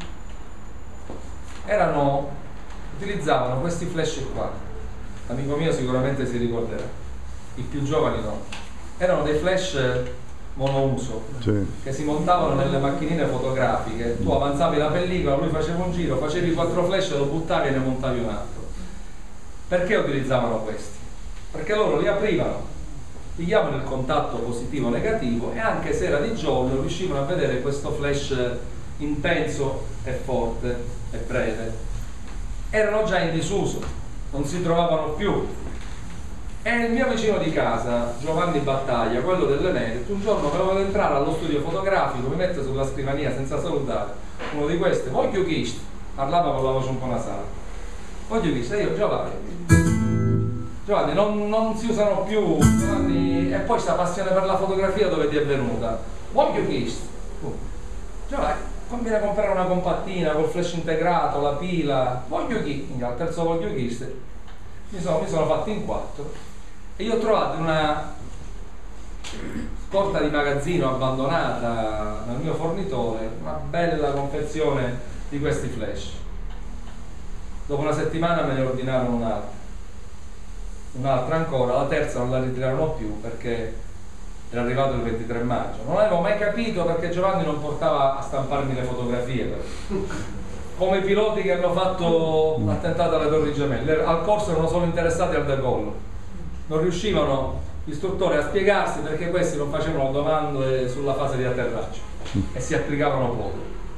erano, utilizzavano questi flash qua, l'amico mio sicuramente si ricorderà, i più giovani no, erano dei flash monouso, sì, che si montavano nelle macchinine fotografiche. Tu avanzavi la pellicola, lui faceva un giro, facevi quattro flash, lo buttavi e ne montavi un altro. Perché utilizzavano questi? Perché loro li aprivano, pigliavano il contatto positivo o negativo e anche se era di giorno riuscivano a vedere questo flash intenso e forte e breve. Erano già in disuso, non si trovavano più. E il mio vicino di casa, Giovanni Battaglia, quello delle Medie, un giorno me lo vedo entrare allo studio fotografico, mi mette sulla scrivania senza salutare, uno di questi, voglio chist, parlava con la voce un po' nasale, voglio chist, e io Giovanni, Giovanni non, non si usano più, Giovanni, e poi questa passione per la fotografia dove ti è venuta? Voglio chist, Giovanni, conviene a comprare una compattina col flash integrato, la pila, voglio chist, al terzo voglio chist, mi sono, mi sono fatti in quattro. E io ho trovato una scorta di magazzino abbandonata nel mio fornitore, una bella confezione di questi flash. Dopo una settimana me ne ordinarono un'altra, un'altra ancora, la terza non la ritirarono più perché era arrivato il ventitré maggio. Non avevo mai capito perché Giovanni non portava a stamparmi le fotografie, però. Come i piloti che hanno fatto l'attentato alle Torri Gemelle, al corso erano solo interessati al decollo. Non riuscivano gli istruttori a spiegarsi perché questi non facevano domande sulla fase di atterraggio e si applicavano poco.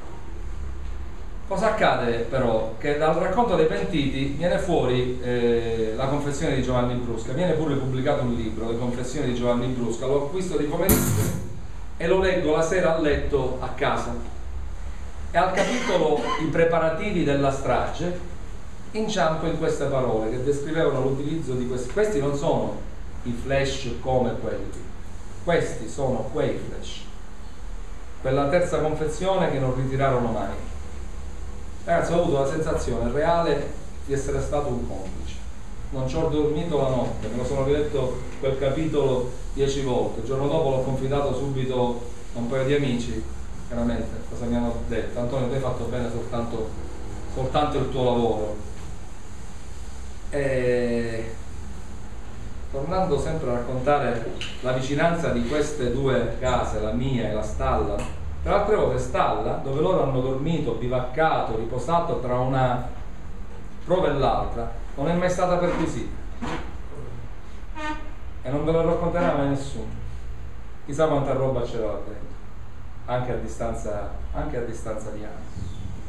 Cosa accade però? Che dal racconto dei pentiti viene fuori eh, la confessione di Giovanni Brusca, viene pure pubblicato un libro, Le confessioni di Giovanni Brusca, lo acquisto di pomeriggio e lo leggo la sera a letto a casa. E al capitolo I preparativi della strage inciampo in queste parole che descrivevano l'utilizzo di questi. Questi non sono i flash come quelli, questi sono quei flash, quella terza confezione che non ritirarono mai. Ragazzi, ho avuto la sensazione reale di essere stato un complice, non ci ho dormito la notte, me lo sono riletto quel capitolo dieci volte, il giorno dopo l'ho confidato subito a un paio di amici veramente cosa mi hanno detto: Antonio, tu hai fatto bene soltanto, soltanto il tuo lavoro. E tornando sempre a raccontare la vicinanza di queste due case, la mia e la stalla, tra l'altre cose stalla dove loro hanno dormito, bivaccato, riposato tra una prova e l'altra, non è mai stata perquisita e non ve lo racconterà mai nessuno. Chissà quanta roba c'era là dentro, anche a distanza, anche a distanza di anni.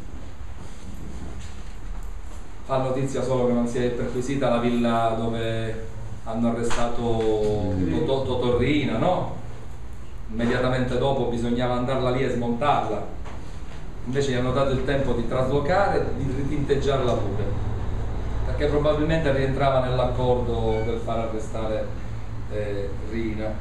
Fa notizia solo che non si è perquisita la villa dove hanno arrestato Totorrina, no? Immediatamente dopo bisognava andarla lì e smontarla, invece gli hanno dato il tempo di traslocare e di ritinteggiarla pure, perché probabilmente rientrava nell'accordo del far arrestare eh, Rina.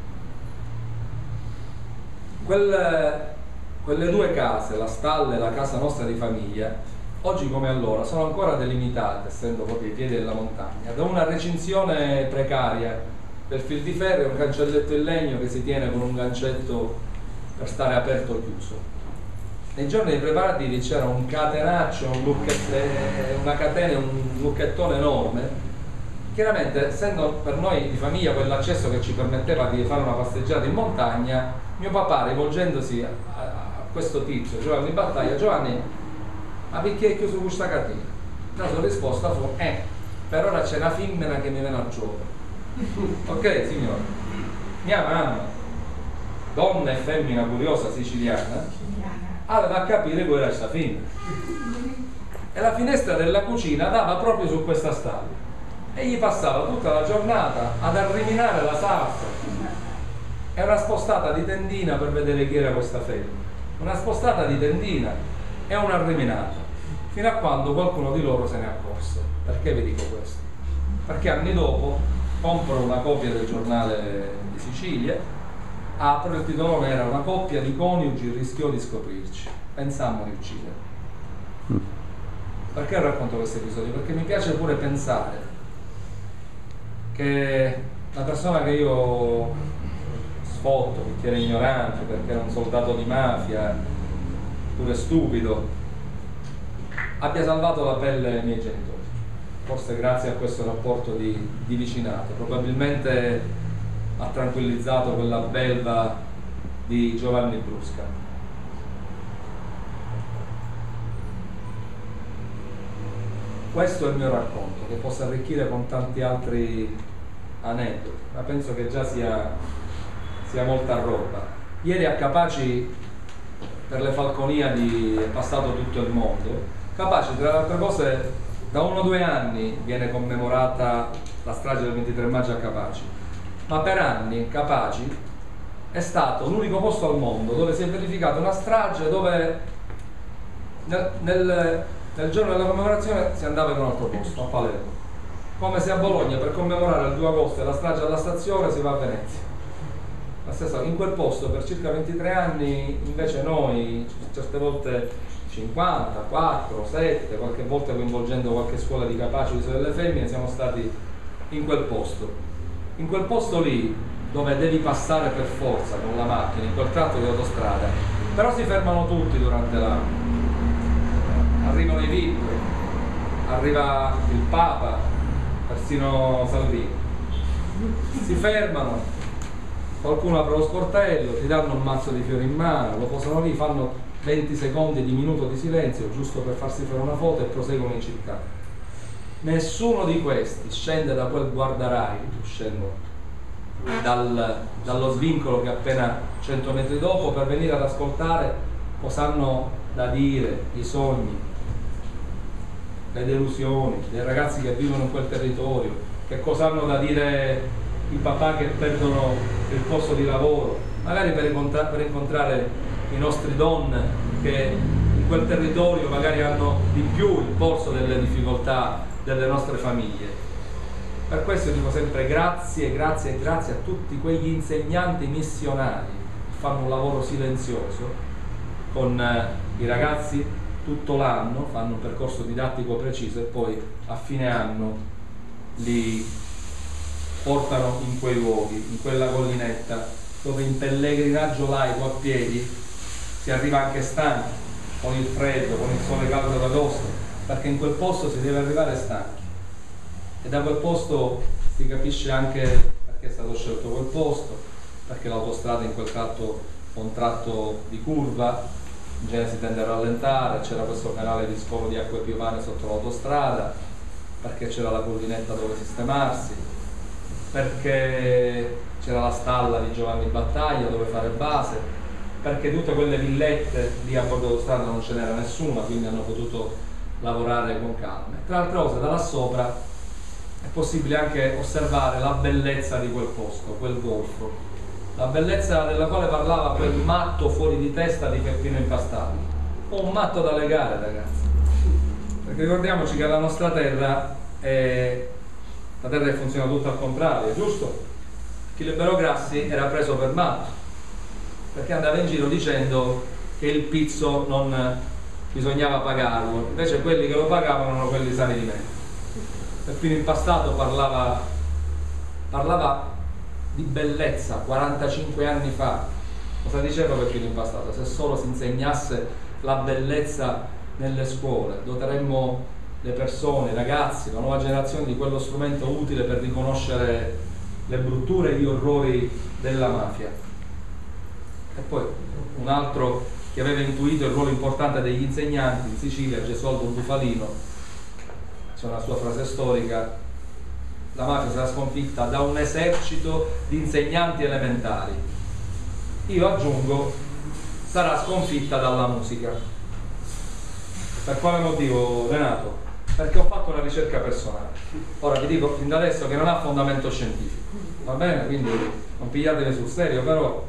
Quelle, quelle due case, la stalla e la casa nostra di famiglia, oggi come allora sono ancora delimitate, essendo proprio ai piedi della montagna, da una recinzione precaria per fil di ferro e un cancelletto in legno che si tiene con un gancetto per stare aperto o chiuso. Nei giorni dei preparativi c'era un catenaccio, un una catena e un lucchettone enorme. Chiaramente, essendo per noi di famiglia quell'accesso che ci permetteva di fare una passeggiata in montagna, mio papà, rivolgendosi a, a, a questo tizio, Giovanni Battaglia: Giovanni, ma perché è chiuso questa catena? La sua risposta fu: eh, per ora c'è una femmina che mi viene a giocare. Ok, signore. Mia mamma, donna e femmina curiosa siciliana, aveva a capire qual era questa femmina. E la finestra della cucina dava proprio su questa stalla. E gli passava tutta la giornata ad arriminare la salsa. E una spostata di tendina per vedere chi era questa femmina. Una spostata di tendina e una arriminata. Fino a quando qualcuno di loro se ne accorse. Perché vi dico questo? Perché anni dopo compro una copia del giornale di Sicilia, apro, il titolone era: una coppia di coniugi rischiò di scoprirci, pensammo di uccidere. Perché racconto questo episodio? Perché mi piace pure pensare che la persona che io sfotto perché era ignorante, perché era un soldato di mafia, pure stupido, abbia salvato la pelle ai miei genitori. Forse grazie a questo rapporto di, di vicinato, probabilmente ha tranquillizzato quella belva di Giovanni Brusca. Questo è il mio racconto, che possa arricchire con tanti altri aneddoti, ma penso che già sia, sia molta roba. Ieri a Capaci, per le Falconiadi, è passato tutto il mondo. Capaci, tra le altre cose, da uno o due anni viene commemorata la strage del ventitré maggio a Capaci, ma per anni Capaci è stato l'unico posto al mondo dove si è verificata una strage dove nel, nel, nel giorno della commemorazione si andava in un altro posto, a Palermo. Come se a Bologna per commemorare il due agosto la strage alla stazione si va a Venezia. La stessa, in quel posto per circa ventitré anni invece noi certe volte cinquanta, quattro, sette, qualche volta coinvolgendo qualche scuola di Capaci di sorelle femmine, siamo stati in quel posto. In quel posto lì, dove devi passare per forza con la macchina, in quel tratto di autostrada, però si fermano tutti durante l'anno. Arrivano i V I P, arriva il Papa, persino Salvini. Si fermano, qualcuno apre lo sportello, ti danno un mazzo di fiori in mano, lo posano lì, fanno venti secondi di minuto di silenzio giusto per farsi fare una foto e proseguono in città. Nessuno di questi scende da quel guardarai, uscendo dal, dallo svincolo che è appena cento metri dopo, per venire ad ascoltare cosa hanno da dire i sogni, le delusioni dei ragazzi che vivono in quel territorio, che cosa hanno da dire i papà che perdono il posto di lavoro, magari per, incontra per incontrare i nostri donne che in quel territorio magari hanno di più il polso delle difficoltà delle nostre famiglie. Per questo dico sempre grazie, grazie e grazie a tutti quegli insegnanti missionari che fanno un lavoro silenzioso con eh, i ragazzi tutto l'anno, fanno un percorso didattico preciso e poi a fine anno li portano in quei luoghi, in quella collinetta dove in pellegrinaggio laico a piedi si arriva anche stanchi, con il freddo, con il sole caldo d'agosto, perché in quel posto si deve arrivare stanchi. E da quel posto si capisce anche perché è stato scelto quel posto, perché l'autostrada in quel tratto è un tratto di curva, in genere si tende a rallentare, c'era questo canale di scolo di acque piovane sotto l'autostrada, perché c'era la collinetta dove sistemarsi, perché c'era la stalla di Giovanni Battaglia dove fare base, perché tutte quelle villette lì a bordo dell'autostrada non ce n'era nessuna, quindi hanno potuto lavorare con calma. Tra altre cose, da là sopra è possibile anche osservare la bellezza di quel posto, quel golfo, la bellezza della quale parlava quel matto fuori di testa di Peppino Impastato, un matto da legare, ragazzi, perché ricordiamoci che la nostra terra è la terra che funziona tutta al contrario, giusto? Chi Libero Grassi era preso per matto perché andava in giro dicendo che il pizzo non bisognava pagarlo, invece quelli che lo pagavano erano quelli sani di mente. Peppino Impastato parlava, parlava di bellezza quarantacinque anni fa. Cosa diceva Peppino Impastato? Se solo si insegnasse la bellezza nelle scuole, doteremmo le persone, i ragazzi, la nuova generazione di quello strumento utile per riconoscere le brutture e gli orrori della mafia. E poi un altro che aveva intuito il ruolo importante degli insegnanti in Sicilia, Gesualdo Bufalino, c'è una sua frase storica: la mafia sarà sconfitta da un esercito di insegnanti elementari. Io aggiungo, sarà sconfitta dalla musica. Per quale motivo, Renato? Perché ho fatto una ricerca personale. Ora vi dico fin da adesso che non ha fondamento scientifico, va bene? Quindi non pigliatemi sul serio, però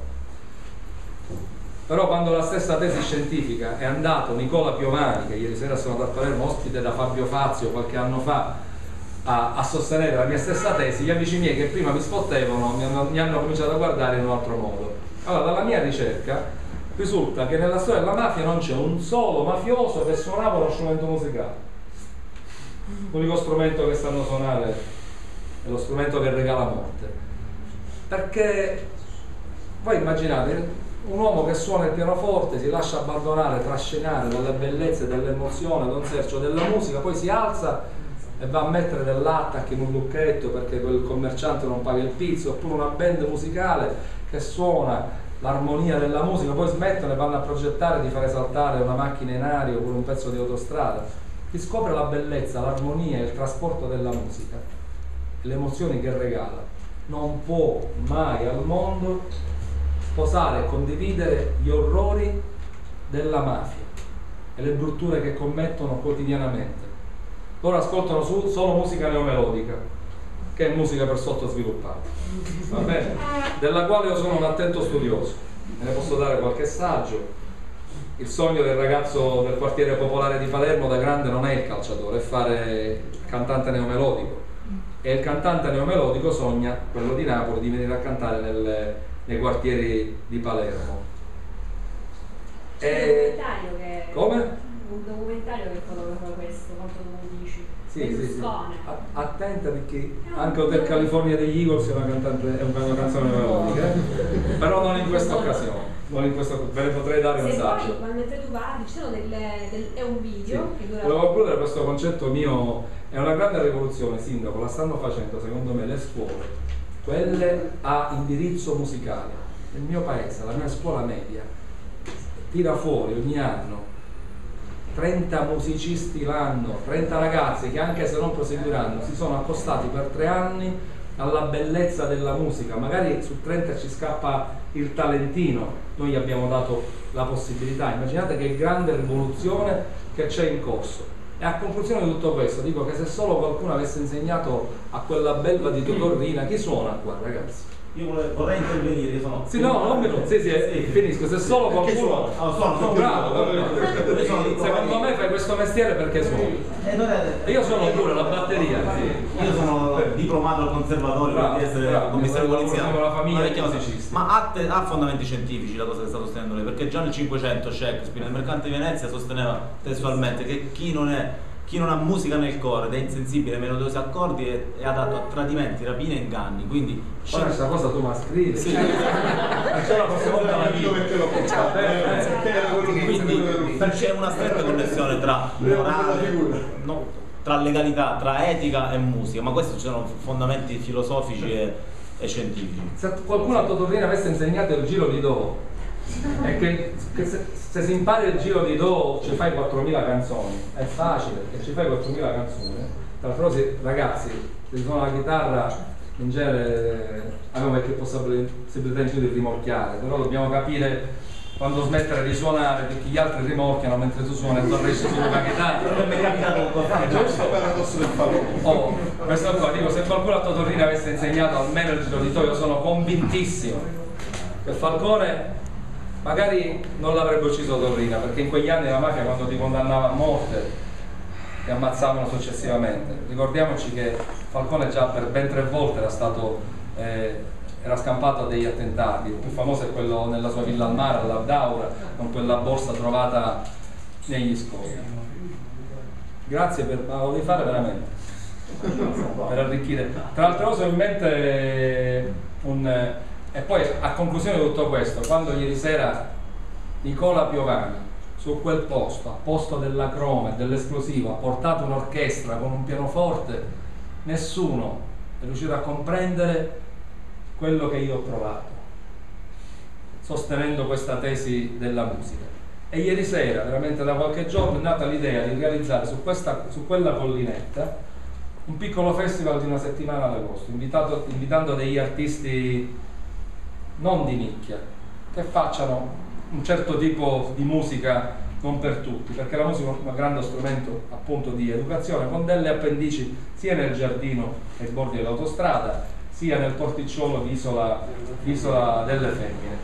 però quando la stessa tesi scientifica è andato Nicola Piovani, che ieri sera sono andato a Palermo, ospite da Fabio Fazio qualche anno fa, a, a sostenere la mia stessa tesi, gli amici miei che prima mi spottevano mi hanno, mi hanno cominciato a guardare in un altro modo. Allora, dalla mia ricerca risulta che nella storia della mafia non c'è un solo mafioso che suonava uno strumento musicale. L'unico strumento che sanno suonare è lo strumento che regala morte. Perché voi immaginate un uomo che suona il pianoforte, si lascia abbandonare, trascinare dalle bellezze, dell'emozione, da un sercio della musica, poi si alza e va a mettere del lattac in un lucchetto perché quel commerciante non paga il pizzo, oppure una band musicale che suona l'armonia della musica, poi smettono e vanno a progettare di fare saltare una macchina in aria oppure un pezzo di autostrada. Chi scopre la bellezza, l'armonia, il trasporto della musica, le emozioni che regala, non può mai al mondo sposare e condividere gli orrori della mafia e le brutture che commettono quotidianamente. Loro ascoltano su, solo musica neomelodica, che è musica per sottosviluppati, va bene? Della quale io sono un attento studioso, me ne posso dare qualche saggio. Il sogno del ragazzo del quartiere popolare di Palermo da grande non è il calciatore, è fare il cantante neomelodico, e il cantante neomelodico sogna, quello di Napoli, di venire a cantare nel, nei quartieri di Palermo. C'è E... un documentario che... Come? Un documentario che fotografa questo, quanto tu dici. Sì, sì, sì. Berlusconi. A- Attenta perché anche Hotel California degli Eagles è una, cantante, è una canzone melodica, eh? Però non in questa occasione. Non in questa, ve ne potrei dare un Se saggio. poi, mentre tu parli, ci sono delle, del, è un video Sì. che dura... Volevo concludere questo concetto mio, è una grande rivoluzione, sindaco, la stanno facendo secondo me le scuole, quelle a indirizzo musicale. Nel mio paese, la mia scuola media, tira fuori ogni anno trenta musicisti l'anno, trenta ragazzi che anche se non proseguiranno si sono accostati per tre anni alla bellezza della musica. Magari su trenta ci scappa il talentino, noi gli abbiamo dato la possibilità. Immaginate che grande rivoluzione che c'è in corso. E a conclusione di tutto questo dico che se solo qualcuno avesse insegnato a quella belva di Totorrina, chi suona qua, ragazzi? Io vorrei, vorrei intervenire, io sono... Sì, no, non mi non, sì, sì, sì, finisco, se solo qualcuno... Oh, sono, sono bravo, bravo. Secondo me fai questo mestiere perché suoni. Eh, Io sono pure la batteria, sì. Io sono diplomato al conservatorio Bravo, per essere bravo, commissario lavoro poliziale. con la famiglia Ma dei perché- musicisti. Ma ha, te- ha fondamenti scientifici la cosa che sta sostenendo lei, perché già nel Cinquecento Shakespeare nel Mercante di Venezia sosteneva testualmente che chi non è chi non ha musica nel cuore ed è insensibile ai melodiosi accordi è, è adatto a tradimenti, rapine e inganni. Quindi poi questa cosa tu mi scrivi. Sì. Perché la prossima volta la dico. Perché l'ho pensato? Quindi c'è una stretta connessione tra morale, no, tra legalità, tra etica e musica, ma questi sono fondamenti filosofici e, e scientifici. Se qualcuno a Totorrina avesse insegnato il giro di Do, è che, che se, se si impara il giro di Do ci fai quattromila canzoni, è facile, perché ci fai quattromila canzoni. Tra l'altro ragazzi, se suona la chitarra in genere abbiamo qualche possibilità in più di rimorchiare, però dobbiamo capire quando smettere di suonare perché gli altri rimorchiano mentre tu suoni e tu riesci solo la chitarra. Non mi è capitato È giusto il paradosso del favore. Oh, questo qua, dico, se qualcuno a Totorrina avesse insegnato almeno il giro di Do, io sono convintissimo che Falcone magari non l'avrebbe ucciso Torrina, perché in quegli anni la mafia quando ti condannava a morte ti ammazzavano successivamente. Ricordiamoci che Falcone già per ben tre volte era stato eh, era scampato a degli attentati. Il più famoso è quello nella sua villa al mare, all'Abdaura, con quella borsa trovata negli scogli. Grazie per, ma lo devi fare veramente per arricchire. Tra l'altro ho in mente un e poi a conclusione di tutto questo, quando ieri sera Nicola Piovani su quel posto, a posto della croma e dell'esplosivo, ha portato un'orchestra con un pianoforte, nessuno è riuscito a comprendere quello che io ho provato sostenendo questa tesi della musica. E ieri sera, veramente da qualche giorno, è nata l'idea di realizzare su, questa, su quella collinetta un piccolo festival di una settimana ad agosto, invitato, invitando degli artisti non di nicchia, che facciano un certo tipo di musica non per tutti, perché la musica è un grande strumento appunto di educazione, con delle appendici sia nel giardino ai bordi dell'autostrada, sia nel porticciolo di Isola, di Isola delle Femmine.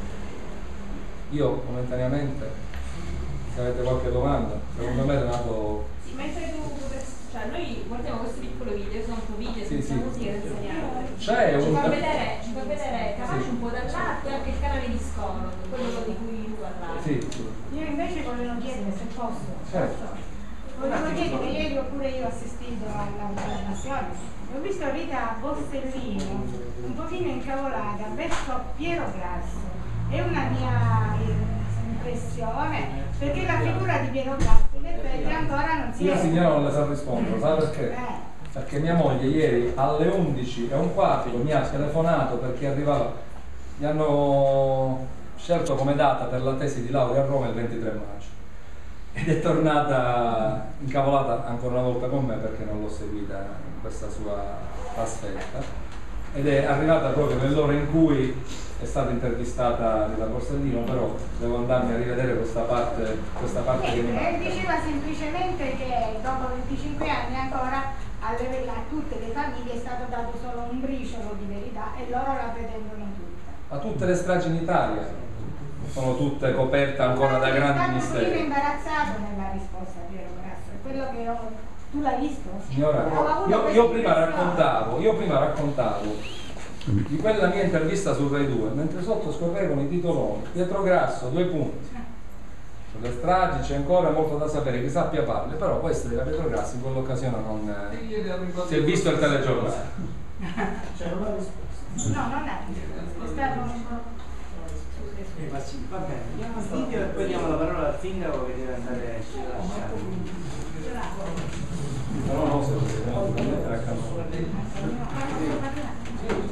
Io momentaneamente, se avete qualche domanda, secondo me Renato... Sì, mentre tu, cioè noi guardiamo questo piccolo video, sono un po' video sì, senza sì. musica da insegnare. C'è Ci un... fa vedere, ci fa vedere capace Sì. un po' dall'arte e anche il canale di Scorro, quello di cui tu parlavi. Sì. Io invece volevo chiedere se posso. Certo. Volevo chiedere, ieri oppure io ho assistito alla trasmissione, ho visto Rita Borsellino un pochino incavolata verso Piero Grasso. È una mia impressione, perché la figura di Piero Grasso in effetti ancora non si Io è. signora non le sa rispondere, sa perché? Eh. Perché mia moglie ieri alle undici e un quarto mi ha telefonato perché arrivava, mi hanno scelto come data per la tesi di laurea a Roma il ventitré maggio ed è tornata incavolata ancora una volta con me perché non l'ho seguita in questa sua trasferta ed è arrivata proprio nell'ora in cui è stata intervistata Rita Borsellino, però devo andarmi a rivedere questa parte, questa parte che mi E manca. diceva semplicemente che dopo venticinque anni ancora alle, a tutte le famiglie è stato dato solo un briciolo di verità e loro la pretendono tutta. Ma tutte le stragi in Italia sono tutte coperte ancora da grandi È stato misteri. imbarazzato nella risposta Piero Grasso, è quello che ho, tu l'hai visto? Signora, Ho avuto io, questa io prima impressione. raccontavo, io prima raccontavo di quella mia intervista su Rai due, mentre sotto scorrevano i titoloni, Pietro Grasso, due punti. Sulle stragi c'è ancora molto da sapere, chi sappia parli, però questo della Pietro Grasso in quell'occasione non si è visto il telegiornale. C'era una risposta. No, non è. È stato un po'. Eh, ma sì, va bene, andiamo a video e poi diamo la parola al sindaco che deve andare a lasciare. No, no, se lo si può mettere a caso. No,